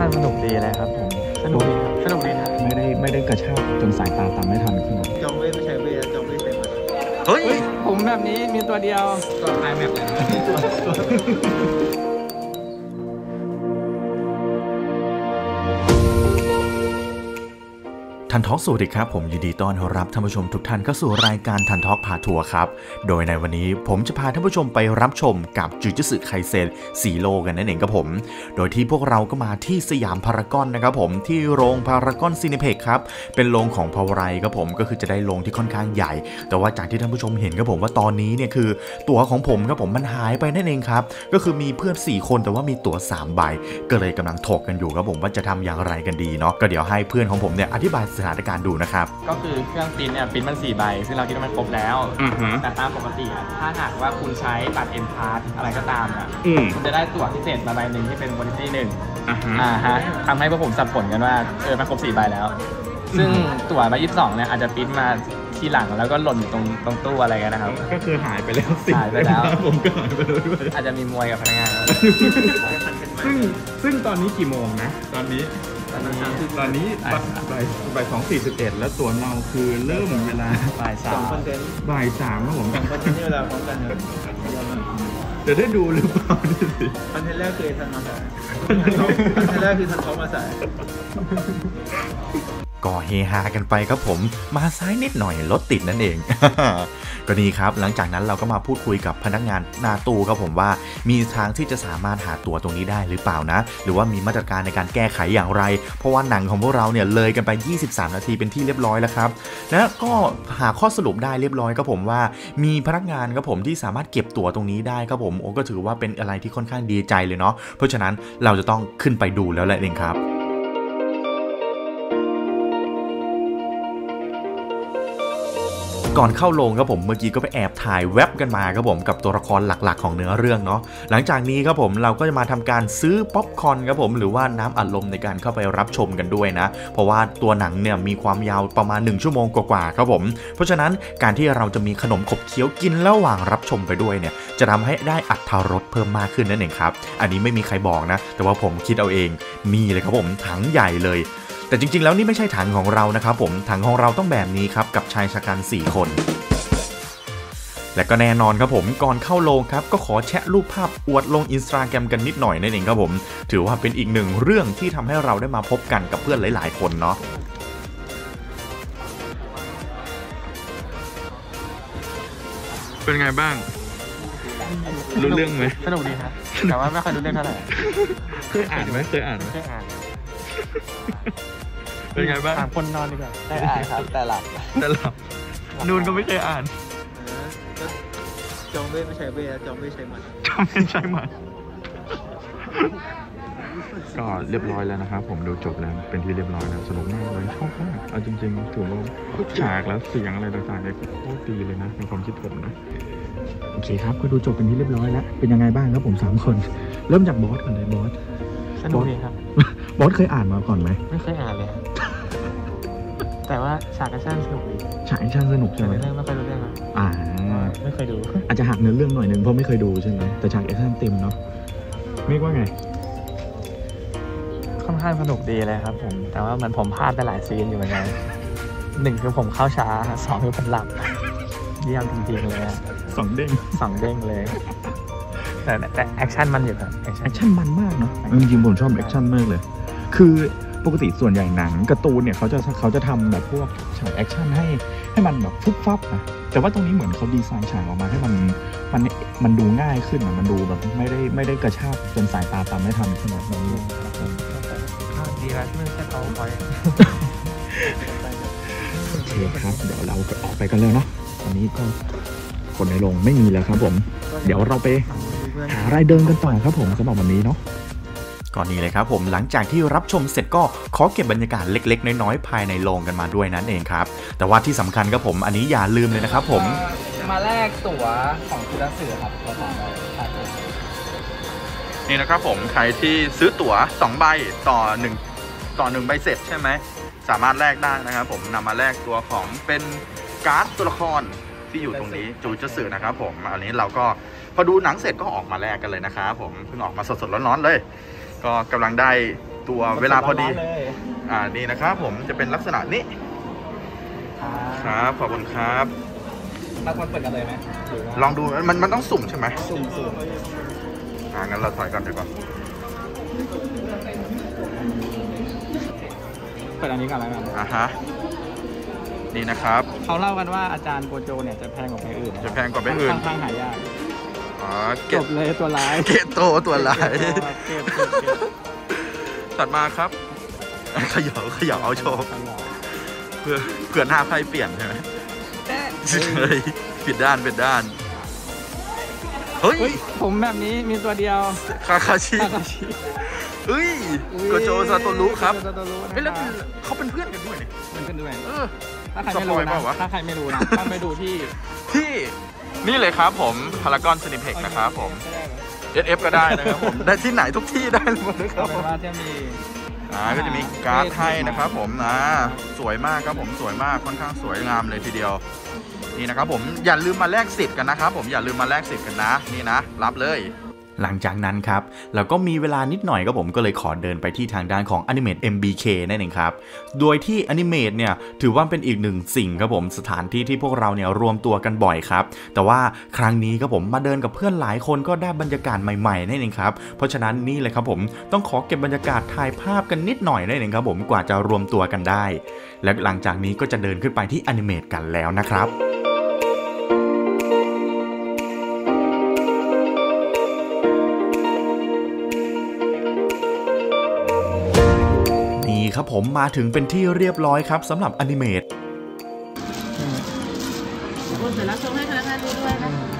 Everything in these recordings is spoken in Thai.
ข้างสนุกดีเลยครับผมสนุกดีครับสนุกดีนะไม่ได้กระชากจนสายตาตามไม่ทันขึ้นจองเวทไม่ใช่เวทจองเวทใช่ไหมเฮ้ยผมแบบนี้มีตัวเดียวก็ไอแมปเลยนะทันทอล์กสวัสดีครับผมยินดีต้อนรับท่านผู้ชมทุกท่านเข้าสู่รายการทันทอล์กพาทัวร์ครับโดยในวันนี้ผมจะพาท่านผู้ชมไปรับชมกับจูจูสึไคเซ็น4โลกันนั่นเองครับผมโดยที่พวกเราก็มาที่สยามพารากอนนะครับผมที่โรงพารากอนซีนิเพ็กครับเป็นโรงของพาวไรครับผมก็คือจะได้โรงที่ค่อนข้างใหญ่แต่ว่าจากที่ท่านผู้ชมเห็นครับผมว่าตอนนี้เนี่ยคือตั๋วของผมครับผมมันหายไปนั่นเองครับก็คือมีเพื่อน4คนแต่ว่ามีตั๋ว3ใบก็เลยกำลังถกกันอยู่ครับผมว่าจะทำอย่างไรกันดีเนาะก็เดี๋ยวให้เพื่อนของผมเนี่ยอธิบายสถานการณ์ดูนะครับก็คือเครื่องปริ้นเนี่ยปริ้นมัน4ใบซึ่งเราคิดว่ามันครบแล้วแต่ตามปกติถ้าหากว่าคุณใช้บัตร M Pass อะไรก็ตามอ่ะคุณจะได้ตั๋วพิเศษมาใบหนึ่งที่เป็นวอลิตี้1ทำให้พวกผมสับสนกันว่ามันครบ4ใบแล้วซึ่งตั๋วใบ22เนี่ยอาจจะปริ้นมาทีหลังแล้วก็หล่นอยู่ตรงตู้อะไรกันนะครับก็คือหายไปแล้วหายไปแล้วผมก็หายไปแล้วด้วยอาจจะมีมวยกับพนักงานซึ่งตอนนี้กี่โมงนะตอนนี้บ่าย2:41แล้วตัวเราคือเริ่มเวลาบ่าย3 ครับผม 2 คอนเทนต์ที่เวลาพร้อมกันครับจะได้ดูหรือเปล่าคอนเทนต์แรกคือทันมาสายคอนเทนต์แรกคือทันเขามาสายก็เฮฮากันไปครับผมมาซ้ายนิดหน่อยรถติดนั่นเอง ก็นี่ครับหลังจากนั้นเราก็มาพูดคุยกับพนักงานหน้าตู้ครับผมว่ามีทางที่จะสามารถหาตั๋วตรงนี้ได้หรือเปล่านะหรือว่ามีมาตรการในการแก้ไขอย่างไรเพราะว่าหนังของพวกเราเนี่ยเลยกันไป23นาทีเป็นที่เรียบร้อยแล้วครับแล้วก็หาข้อสรุปได้เรียบร้อยครับผมว่ามีพนักงานครับผมที่สามารถเก็บตั๋วตรงนี้ได้ครับผมโอ้ก็ถือว่าเป็นอะไรที่ค่อนข้างดีใจเลยเนาะเพราะฉะนั้นเราจะต้องขึ้นไปดูแล้วแหละเองครับก่อนเข้าโรงครับผมเมื่อกี้ก็ไปแอบถ่ายเว็บกันมาครับผมกับตัวละครหลักๆของเนื้อเรื่องเนาะหลังจากนี้ครับผมเราก็จะมาทำการซื้อป๊อปคอร์นครับผมหรือว่าน้ำอัดลมในการเข้าไปรับชมกันด้วยนะเพราะว่าตัวหนังเนี่ยมีความยาวประมาณ1ชั่วโมงกว่าๆครับผมเพราะฉะนั้นการที่เราจะมีขนมขบเคี้ยวกินระหว่างรับชมไปด้วยเนี่ยจะทำให้ได้อรรถรสเพิ่มมากขึ้นนั่นเองครับอันนี้ไม่มีใครบอกนะแต่ว่าผมคิดเอาเองนี่เลยครับผมถังใหญ่เลยแต่จริงๆแล้วนี่ไม่ใช่ถังของเรานะครับผมถังของเราต้องแบบนี้ครับกับชายชะกัน4คนและก็แน่นอนครับผมก่อนเข้าโรงครับก็ขอแชะรูปภาพอวดลง Instagram กันนิดหน่อยนั่นเองครับผมถือว่าเป็นอีกหนึ่งเรื่องที่ทำให้เราได้มาพบกันกับเพื่อนหลายๆคนเนาะเป็นไงบ้างรู้เรื่องไหมสนุกดีครับแต่ว่าไม่ค่อยรู้เรื่องเท่าไหร่เคยอ่านไหมเคยอ่านเป็นไงบ้าง 3 คนนอนดีกว่าได้อ่านครับแต่หลับนูนก็ไม่เคยอ่านจองเวทไม่ใช่เวทจองเวทใช่มันก็เรียบร้อยแล้วนะครับผมดูจบแล้วเป็นที่เรียบร้อยแล้วสนุกมากเลยชอบมากเอาจริงๆถือว่าฉากแล้วเสียงอะไรต่างๆเนี่ยโคตรดีเลยนะเป็นความคิดผมนะโอเคครับก็ดูจบเป็นที่เรียบร้อยแล้วเป็นยังไงบ้างครับผม3คนเริ่มจากบอสก่อนเลยบอสสนุกดีครับบอสเคยอ่านมาก่อนไหมไม่เคยอ่านเลยแต่ว่าฉากแอคชั่นสนุกดีฉากแอคชั่นสนุกใช่ไหมเรื่องไม่เคยรู้เรื่องไม่เคยดูอาจจะหักเนื้อเรื่องหน่อยนึงเพราะไม่เคยดูใช่ไหมแต่ฉากแอคชั่นเต็มเนาะไม่ว่าไงค่อนข้างสนุกดีเลยครับผมแต่ว่ามันผมพลาดไปหลายซีนอยู่เหมือนกัน1คือผมเข้าช้า2คือผมหลับเยี่ยมจริงๆเลย 2 เด้งเลยแต่แอคชั่นมันอยู่ครับแอคชั่นมันมากเนาะจริงๆผมชอบแอคชั่นมากเลยคือปกติส่วนใหญ่หนังการ์ตูนเนี่ยเขาจะทำแบบพวกฉากแอคชั่นให้มันแบบฟุบฟับนะแต่ว่าตรงนี้เหมือนเขาดีไซน์ฉากออกมาให้มันดูง่ายขึ้นนะมันดูแบบไม่ได้กระชากจนสายตาตามไม่ทันขนาดนั้นเลยดีแล้วที่ไม่ใช่เขาคอยโอเคครับเดี๋ยวเราออกไปกันเลยเนาะตอนนี้ก็คนในโรงไม่มีแล้วครับผมเดี๋ยวเราไปหารายเดินกันต่อครับผมสำหรับวันนี้เนาะก่อนนี้เลยครับผมหลังจากที่รับชมเสร็จก็ขอเก็บบรรยากาศเล็กๆน้อยๆภายในโรงกันมาด้วยนั่นเองครับแต่ว่าที่สำคัญครับผมอันนี้อย่าลืมเลยนะครับผมมาแลกตั๋วของจูจูสึครับนี่นะครับผมใครที่ซื้อตั๋ว2ใบต่อ1ใบเสร็จใช่ไหมสามารถแลกได้นะครับผมนำมาแลกตัวของเป็นการ์ดตัวละครที่อยู่ตรงนี้จูจูสึนะครับผมอันนี้เราก็พอดูหนังเสร็จก็ออกมาแลกกันเลยนะครับผมเพิ่งออกมาสดๆร้อนๆเลยก็กำลังได้ตัวเวลาพอดีนี่นะครับผมจะเป็นลักษณะนี้ครับขอบคุณครับเราควรเปิดกันเลยไหมลองดูมันต้องสุ่มใช่ไหมสุ่มงั้นเราถอยก่อนเดี๋ยวก่อนเปิดอันนี้ก่อนแล้วกันฮะนี่นะครับเขาเล่ากันว่าอาจารย์โกโจเนี่ยจะแพงกว่าเพลงอื่นจะแพงกว่าเพลงอื่นข้างหายากจบเลยตัวร้ายเกตโตตัวร้ายตัดมาครับขย่าเอาโชว์เพื่อหน้าไพ่เปลี่ยนใช่ไหมปิดด้านเฮ้ยผมแบบนี้มีตัวเดียวคาคาชิโกโจซาโตรุครับแล้วเขาเป็นเพื่อนกันด้วยเนี่ยเป็นด้วยถ้าใครไม่รู้นะต้องไปดูที่นี่เลยครับผมพารากอนซินิเพ็กนะครับผม SF ก็ได้นะครับผมได้ที่ไหนทุกที่ได้หมดเลยครับผมจะมีก็จะมีการ์ดให้นะครับผมสวยมากครับผมสวยมากค่อนข้างสวยงามเลยทีเดียวนี่นะครับผมอย่าลืมมาแลกสิทธิ์กันนะครับผมอย่าลืมมาแลกสิทธิ์กันนะนี่นะรับเลยหลังจากนั้นครับเราก็มีเวลานิดหน่อยครับผมก็เลยขอเดินไปที่ทางด้านของ Animate MBK นั่นเองครับโดยที่ Animate เนี่ยถือว่าเป็นอีกหนึ่งสิ่งครับผมสถานที่ที่พวกเราเนี่ยรวมตัวกันบ่อยครับแต่ว่าครั้งนี้ครับผมมาเดินกับเพื่อนหลายคนก็ได้บรรยากาศใหม่ๆนั่นเองครับเพราะฉะนั้นนี่เลยครับผมต้องขอเก็บบรรยากาศถ่ายภาพกันนิดหน่อยนั่นเองครับผมกว่าจะรวมตัวกันได้และหลังจากนี้ก็จะเดินขึ้นไปที่ Animate กันแล้วนะครับครับผมมาถึงเป็นที่เรียบร้อยครับสำหรับอนิเมตเสร็จแล้วชงให้พนักงานดูด้วย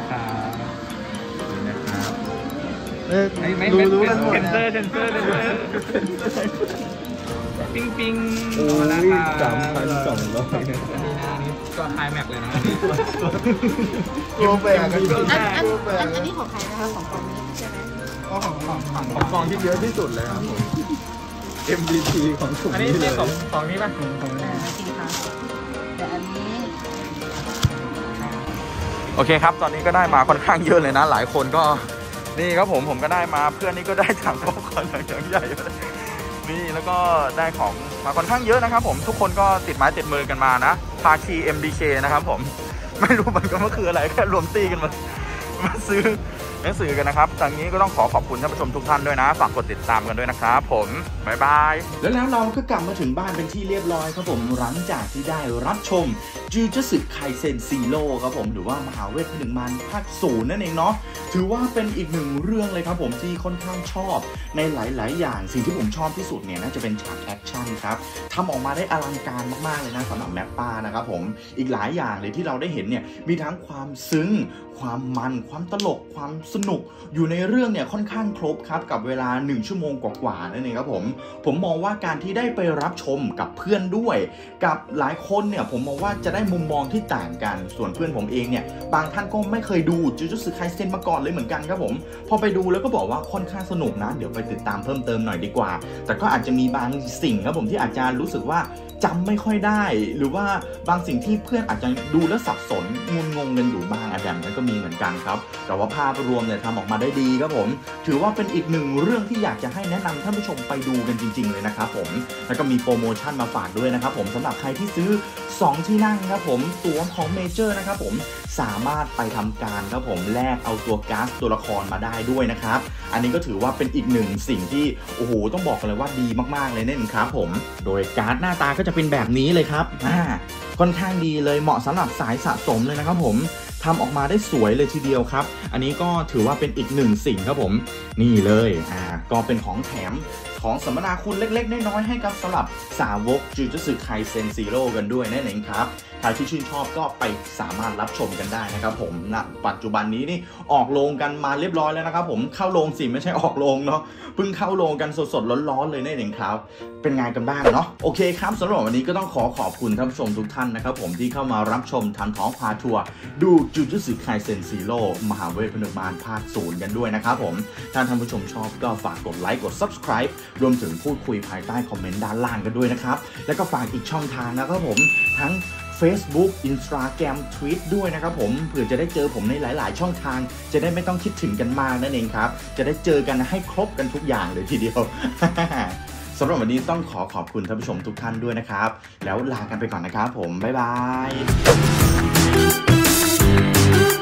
นะครับรู้กันหมดเซนเซอร์ปิ้งโอ้ย3,200 นี่ก็ไฮแม็กเลยนะตัวแบกกันอันนี้ของใครนะคะของกองนี้ใช่ไหมของกองที่เยอะที่สุดเลยครับผมMVP ของถุงนี้เลยของนี้ป่ะของนี้จริงค่ะแต่อันนี้โอเคครับตอนนี้ก็ได้มาค่อนข้างเยอะเลยนะหลายคนก็นี่ครับผมก็ได้มาเพื่อนนี่ก็ได้ถังป๊อปคอร์นอย่างใหญ่นี่แล้วก็ได้ของมาค่อนข้างเยอะนะครับผมทุกคนก็ติดไม้ติดมือกันมานะภาคี MBK นะครับผมไม่รู้มันก็ว่าคืออะไรแค่รวมตีกันมาซื้อหนังสือกันนะครับจากนี้ก็ต้องขอบคุณท่านผู้ชมทุกท่านด้วยนะฝากกดติดตามกันด้วยนะครับผมบ๊ายบายแล้วเราก็กลับมาถึงบ้านเป็นที่เรียบร้อยครับผมหลังจากที่ได้รับชมจูจูสึไคเซ็นซีโร่ครับผมหรือว่ามหาเวทผนึกมารภาค0นั่นเองเนาะถือว่าเป็นอีกหนึ่งเรื่องเลยครับผมที่ค่อนข้างชอบในหลายๆอย่างสิ่งที่ผมชอบที่สุดเนี่ยน่าจะเป็นฉากแอคชั่นครับทำออกมาได้อลังการมากๆเลยนะสำหรับแมปป้านะครับผมอีกหลายอย่างเลยที่เราได้เห็นเนี่ยมีทั้งความซึ้งความมันความตลกความสนุกอยู่ในเรื่องเนี่ยค่อนข้างครบครับกับเวลา1ชั่วโมงกว่าๆนั่นเองครับผมมองว่าการที่ได้ไปรับชมกับเพื่อนด้วยกับหลายคนเนี่ยผมมองว่าจะได้มุมมองที่ต่างกันส่วนเพื่อนผมเองเนี่ยบางท่านก็ไม่เคยดูจูจูสึไคเซ็นมาก่อนเลยเหมือนกันครับผมพอไปดูแล้วก็บอกว่าค่อนข้างสนุกนะเดี๋ยวไปติดตามเพิ่มเติมหน่อยดีกว่าแต่ก็อาจจะมีบางสิ่งครับผมที่อาจจะรู้สึกว่าจำไม่ค่อยได้หรือว่าบางสิ่งที่เพื่อนอาจจะดูแล้วสับสนงงกันอยู่บ้างแบบนั้นก็มีเหมือนกันครับแต่ว่าภาพรวมเนี่ยทำออกมาได้ดีครับผมถือว่าเป็นอีกหนึ่งเรื่องที่อยากจะให้แนะนำท่านผู้ชมไปดูกันจริงๆเลยนะครับผมแล้วก็มีโปรโมชั่นมาฝากด้วยนะครับผมสำหรับใครที่ซื้อ2ที่นั่งครับผมตั๋วของเมเจอร์นะครับผมสามารถไปทำการครับผมแลกเอาตัวก๊าซตัวละครมาได้ด้วยนะครับอันนี้ก็ถือว่าเป็นอีกหนึ่งสิ่งที่โอ้โหต้องบอกกันเลยว่าดีมากๆเลยนั่นครับผมโดยการ์ดหน้าตาก็จะเป็นแบบนี้เลยครับค่อนข้างดีเลยเหมาะสำหรับสายสะสมเลยนะครับผมทำออกมาได้สวยเลยทีเดียวครับอันนี้ก็ถือว่าเป็นอีกหนึ่งสิ่งครับผมนี่เลยก็เป็นของแถมของสัมมนาคุณเล็กๆน้อยๆให้กับสำหรับสาวกจูจูสึไคเซ็นซีโร่กันด้วยนั่นเองครับใครที่ชื่นชอบก็ไปสามารถรับชมกันได้นะครับผมณปัจจุบันนี้นี่ออกโรงกันมาเรียบร้อยแล้วนะครับผมเข้าโรงสิไม่ใช่ออกโรงเนาะเพิ่งเข้าโรงกันสดๆร้อนๆเลยนั่นเองครับเป็นไงกันบ้างเนาะโอเคครับสำหรับวันนี้ก็ต้องขอบคุณท่านผู้ชมทุกท่านนะครับผมที่เข้ามารับชมทันท้องพาทัวร์ดูจูจูสึไคเซ็นซีโร่มหาเวทผนึกมารภาค0กันด้วยนะครับผมถ้าท่านผู้ชมชอบก็ฝากกดไลค์กด Subscribe รวมถึงพูดคุยภายใต้คอมเมนต์ด้านล่างกันด้วยนะครับแล้วก็ฝากอีกช่องทางนะครับผมทั้งFacebook Instagram Tweet ด้วยนะครับผมเผื่อจะได้เจอผมในหลายๆช่องทางจะได้ไม่ต้องคิดถึงกันมากนั่นเองครับจะได้เจอกันให้ครบกันทุกอย่างเลยทีเดียวสำหรับวันนี้ต้องขอบคุณท่านผู้ชมทุกท่านด้วยนะครับแล้วลากันไปก่อนนะครับผมบ๊ายบาย